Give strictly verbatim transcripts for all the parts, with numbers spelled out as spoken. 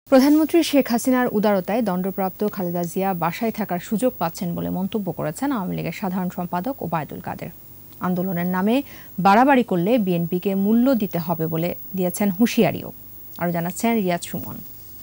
প্রধানমন্ত্রী শেখ হাসিনার উদারতায় দণ্ডপ্রাপ্ত খালেদা জিয়া বাসায় থাকার সুযোগ পাচ্ছেন বলে মন্তব্য করেছেন আওয়ামী লীগের সাধারণ সম্পাদক ওবায়দুল কাদের। আন্দোলনের নামে বাড়াবাড়ি করলে বিএনপিকে মূল্য দিতে হবে বলে দিয়েছেন হুঁশিয়ারিও। আরও জানাচ্ছেন রিয়াজ সুমন।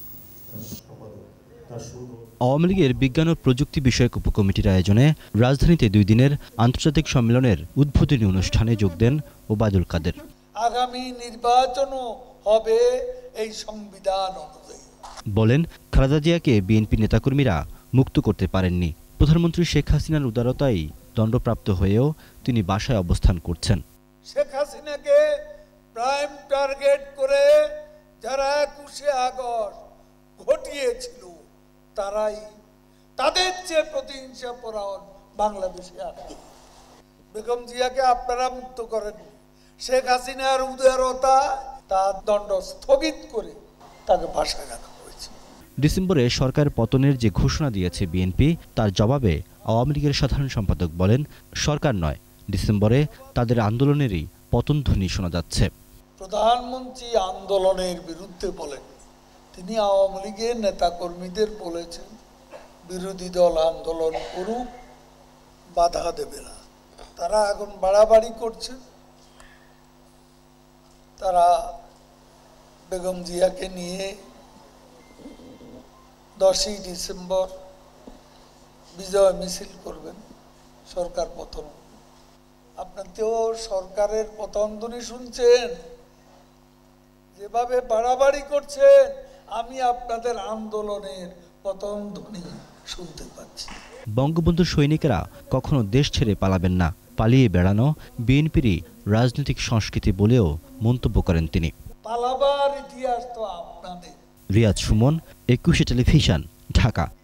আওয়ামী লীগের বিজ্ঞান ও প্রযুক্তি বিষয়ক উপকমিটির আয়োজনে রাজধানীতে দুই দিনের আন্তর্জাতিক সম্মেলনের উদ্বোধনী অনুষ্ঠানে যোগ দেন ওবায়দুল কাদের। আগামী নির্বাচনও হবে এই সংবিধান অনুযায়ী বলেন, খালেদা জিয়াকে বিএনপি নেতাকর্মীরা মুক্ত করতে পারেননি। প্রধানমন্ত্রী শেখ হাসিনার উদারতায় দণ্ডপ্রাপ্ত হয়েও তিনি বাসায় অবস্থান করছেন। শেখ হাসিনাকে প্রাইম টার্গেট করে যারা একুশে আগস্ট ঘটিয়েছিল তারাই তাদের চেয়ে প্রতিহিংসা পরায়ণ বাংলাদেশে আছে। বেগম জিয়াকে আপনারা মুক্ত করেন, শেখ হাসিনার উদারতা তার দণ্ড স্থগিত করে তাকে বাসায় রাখা হয়েছে। ডিসেম্বরে সরকার পতনের যে ঘোষণা দিয়েছে বিএনপি, তার জবাবে আওয়ামী লীগের সাধারণ সম্পাদক বলেন, সরকার নয়, ডিসেম্বরে তাদের আন্দোলনেরই পতন ধ্বনি শোনা যাচ্ছে। প্রধানমন্ত্রী আন্দোলনের বিরুদ্ধে বলেন, তিনি আওয়ামী লীগের নেতাকর্মীদের বলেছেন বিরোধী দল আন্দোলন করুক, বাধা দেবে না। তারা এখন বাড়াবাড়ি করছে। তারা বেগম জিয়াকে নিয়ে দশই ডিসেম্বর বিজয় মিছিল করবেন, সরকার পতন। আপনার তো সরকারের পতন ধ্বনি শুনছেন, যেভাবে বাড়াবাড়ি করছেন আমি আপনাদের আন্দোলনের পতন ধ্বনি শুনতে পাচ্ছি। বঙ্গবন্ধু সৈনিকেরা কখনো দেশ ছেড়ে পালাবেন না, পালিয়ে বেড়ানো বিএনপিরই রাজনৈতিক সংস্কৃতি বলেও মন্তব্য করেন তিনি। পালাবার ইতিহাস তো আপনাদের। রিয়াজ সুমন, একুশে টেলিভিশন, ঢাকা।